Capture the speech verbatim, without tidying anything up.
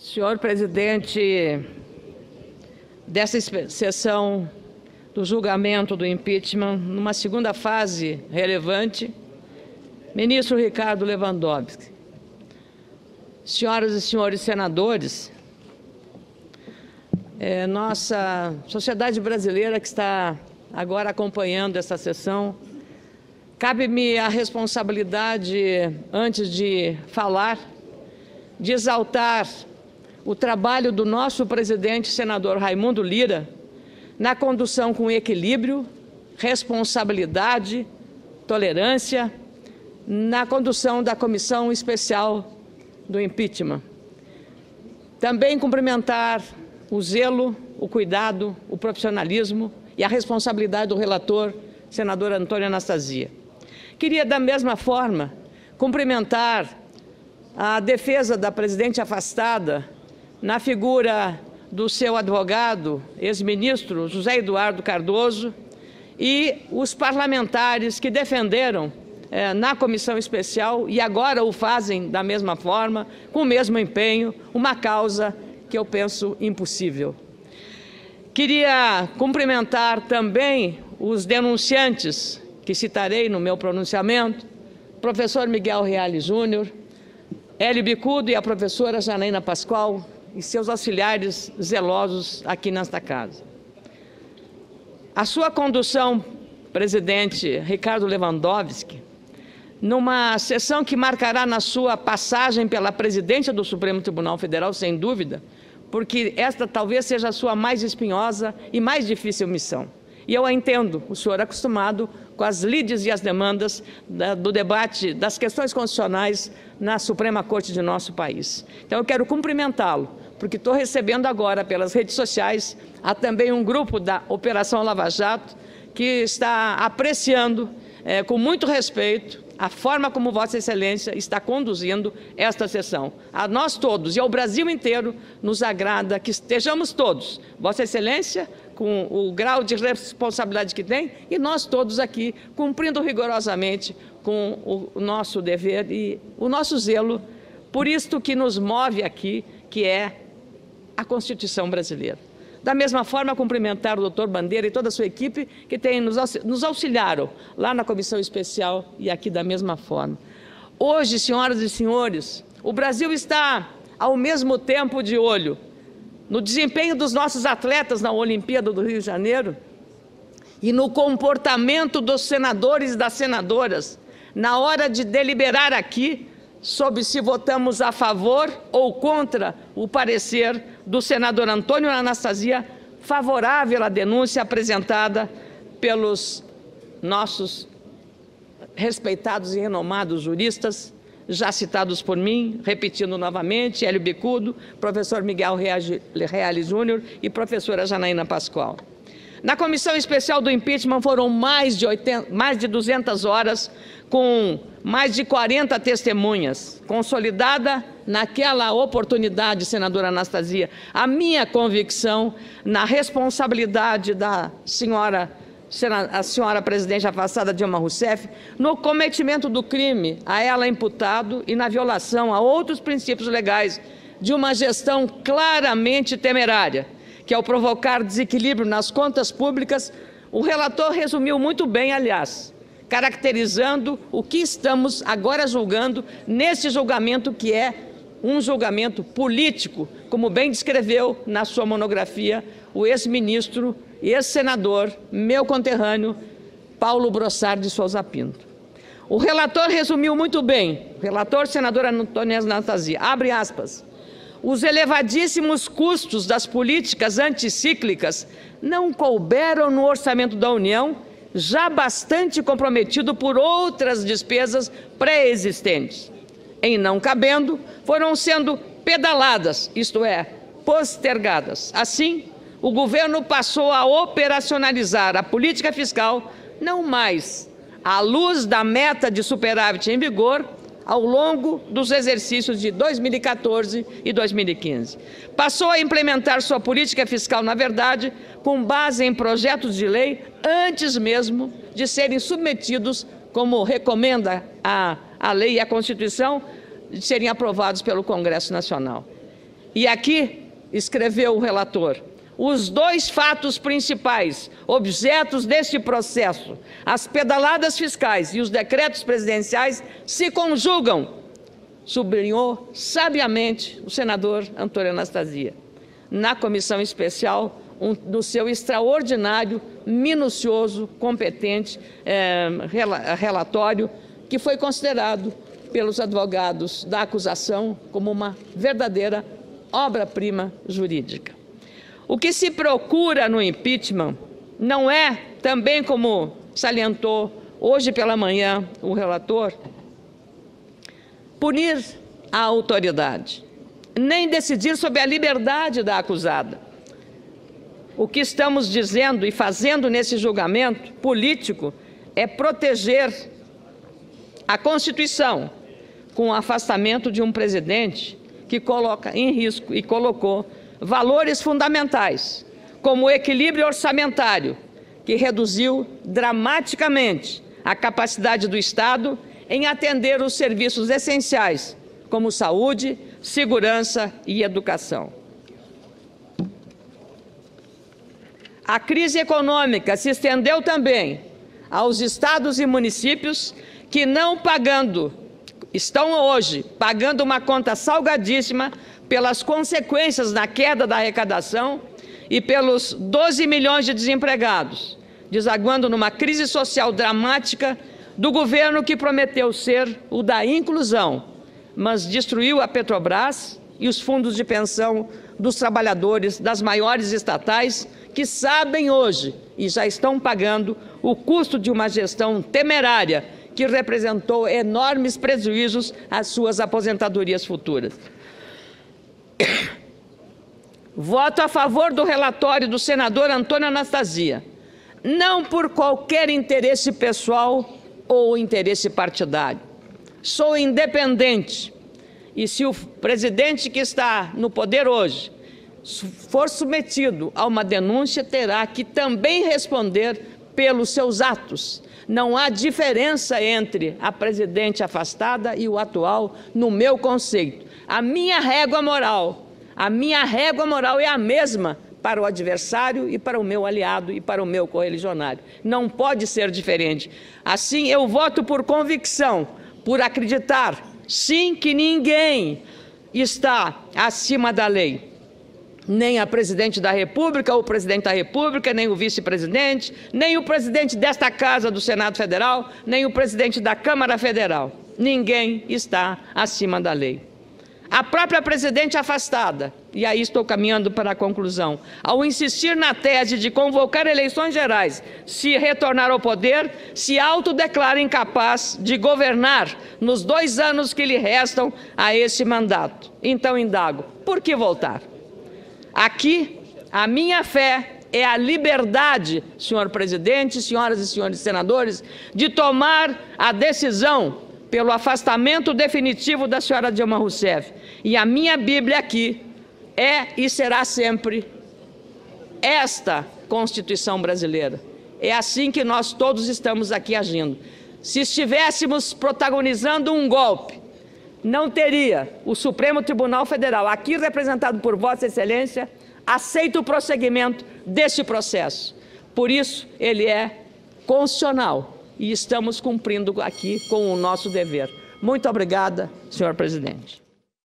Senhor presidente dessa sessão do julgamento do impeachment, numa segunda fase relevante, ministro Ricardo Lewandowski, senhoras e senhores senadores, é, nossa sociedade brasileira que está agora acompanhando essa sessão, cabe-me a responsabilidade, antes de falar, de exaltar o trabalho do nosso presidente, senador Raimundo Lira, na condução com equilíbrio, responsabilidade, tolerância, na condução da Comissão Especial do Impeachment. Também cumprimentar o zelo, o cuidado, o profissionalismo e a responsabilidade do relator, senador Antônio Anastasia. Queria, da mesma forma, cumprimentar a defesa da presidente afastada, na figura do seu advogado, ex-ministro José Eduardo Cardoso, e os parlamentares que defenderam eh, na comissão especial e agora o fazem da mesma forma, com o mesmo empenho, uma causa que eu penso impossível. Queria cumprimentar também os denunciantes, que citarei no meu pronunciamento, professor Miguel Reale Júnior, Hélio Bicudo e a professora Janaína Pascoal, e seus auxiliares zelosos aqui nesta casa. A sua condução, presidente Ricardo Lewandowski, numa sessão que marcará na sua passagem pela presidência do Supremo Tribunal Federal, sem dúvida, porque esta talvez seja a sua mais espinhosa e mais difícil missão. E eu a entendo, o senhor é acostumado com as lides e as demandas da, do debate das questões constitucionais na Suprema Corte de nosso país. Então, eu quero cumprimentá-lo, porque estou recebendo agora pelas redes sociais, há também um grupo da Operação Lava Jato que está apreciando é, com muito respeito a forma como Vossa Excelência está conduzindo esta sessão. A nós todos e ao Brasil inteiro nos agrada que estejamos todos, Vossa Excelência, com o grau de responsabilidade que tem, e nós todos aqui cumprindo rigorosamente com o nosso dever e o nosso zelo por isto que nos move aqui, que é a Constituição brasileira. Da mesma forma, cumprimentar o doutor Bandeira e toda a sua equipe que tem, nos auxiliaram lá na Comissão Especial e aqui da mesma forma. Hoje, senhoras e senhores, o Brasil está ao mesmo tempo de olho no desempenho dos nossos atletas na Olimpíada do Rio de Janeiro e no comportamento dos senadores e das senadoras na hora de deliberar aqui sobre se votamos a favor ou contra o parecer do senador Antônio Anastasia, favorável à denúncia apresentada pelos nossos respeitados e renomados juristas, já citados por mim, repetindo novamente, Hélio Bicudo, professor Miguel Reale Júnior e professora Janaína Pascoal. Na Comissão Especial do Impeachment foram mais de, oitenta, mais de duzentas horas, com mais de quarenta testemunhas, consolidada naquela oportunidade, senadora Anastasia, a minha convicção na responsabilidade da senhora, a senhora presidente afastada Dilma Rousseff, no cometimento do crime a ela imputado e na violação a outros princípios legais de uma gestão claramente temerária, que ao provocar desequilíbrio nas contas públicas, o relator resumiu muito bem, aliás, caracterizando o que estamos agora julgando nesse julgamento que é um julgamento político, como bem descreveu na sua monografia o ex-ministro e ex-senador, meu conterrâneo, Paulo Brossard de Souza Pinto. O relator resumiu muito bem, o relator senador Antônio Anastasia, abre aspas, os elevadíssimos custos das políticas anticíclicas não couberam no orçamento da União, já bastante comprometido por outras despesas pré-existentes. Em não cabendo, foram sendo pedaladas, isto é, postergadas. Assim, o governo passou a operacionalizar a política fiscal, não mais à luz da meta de superávit em vigor, ao longo dos exercícios de dois mil e quatorze e dois mil e quinze. Passou a implementar sua política fiscal, na verdade, com base em projetos de lei, antes mesmo de serem submetidos, como recomenda a, a lei e a Constituição, de serem aprovados pelo Congresso Nacional. E aqui escreveu o relator: os dois fatos principais, objetos deste processo, as pedaladas fiscais e os decretos presidenciais, se conjugam, sublinhou sabiamente o senador Antônio Anastasia, na comissão especial, um, no seu extraordinário, minucioso, competente eh, relatório, que foi considerado pelos advogados da acusação como uma verdadeira obra-prima jurídica. O que se procura no impeachment não é, também como salientou hoje pela manhã o relator, punir a autoridade, nem decidir sobre a liberdade da acusada. O que estamos dizendo e fazendo nesse julgamento político é proteger a Constituição com o afastamento de um presidente que coloca em risco e colocou valores fundamentais, como o equilíbrio orçamentário, que reduziu dramaticamente a capacidade do Estado em atender os serviços essenciais, como saúde, segurança e educação. A crise econômica se estendeu também aos estados e municípios que, não pagando, estão hoje pagando uma conta salgadíssima pelas consequências da queda da arrecadação e pelos doze milhões de desempregados, desaguando numa crise social dramática do governo que prometeu ser o da inclusão, mas destruiu a Petrobras e os fundos de pensão dos trabalhadores das maiores estatais, que sabem hoje e já estão pagando o custo de uma gestão temerária que representou enormes prejuízos às suas aposentadorias futuras. Voto a favor do relatório do senador Antônio Anastasia, não por qualquer interesse pessoal ou interesse partidário. Sou independente e, se o presidente que está no poder hoje for submetido a uma denúncia, terá que também responder pelos seus atos. Não há diferença entre a presidente afastada e o atual, no meu conceito. A minha régua moral, a minha régua moral é a mesma para o adversário e para o meu aliado e para o meu correligionário. Não pode ser diferente. Assim, eu voto por convicção, por acreditar, sim, que ninguém está acima da lei. Nem a presidente da República, o presidente da República, nem o vice-presidente, nem o presidente desta Casa do Senado Federal, nem o presidente da Câmara Federal. Ninguém está acima da lei. A própria presidente afastada, e aí estou caminhando para a conclusão, ao insistir na tese de convocar eleições gerais, se retornar ao poder, se autodeclara incapaz de governar nos dois anos que lhe restam a esse mandato. Então, indago, por que voltar? Aqui, a minha fé é a liberdade, senhor presidente, senhoras e senhores senadores, de tomar a decisão pelo afastamento definitivo da senhora Dilma Rousseff. E a minha Bíblia aqui é e será sempre esta Constituição brasileira. É assim que nós todos estamos aqui agindo. Se estivéssemos protagonizando um golpe, não teria o Supremo Tribunal Federal, aqui representado por Vossa Excelência, aceita o prosseguimento deste processo. Por isso, ele é constitucional e estamos cumprindo aqui com o nosso dever. Muito obrigada, senhor presidente.